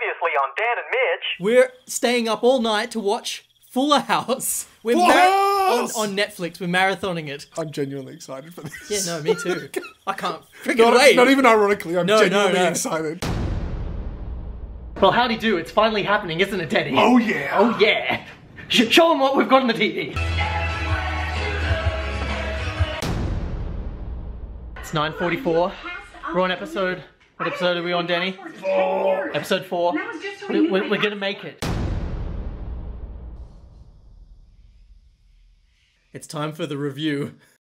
Previously on Dan and Mitch. We're staying up all night to watch Fuller House. We're Fuller House! On Netflix. We're marathoning it. I'm genuinely excited for this. Yeah, no, me too. I can't freaking wait. Not even ironically, I'm genuinely no. excited. Well, howdy do. It's finally happening, isn't it, Teddy? Oh yeah. Oh yeah. Show them what we've got on the TV. It's 9:44. We're on episode... What episode are we on, Danny? 4. Episode 4. We're gonna make it. It's time for the review.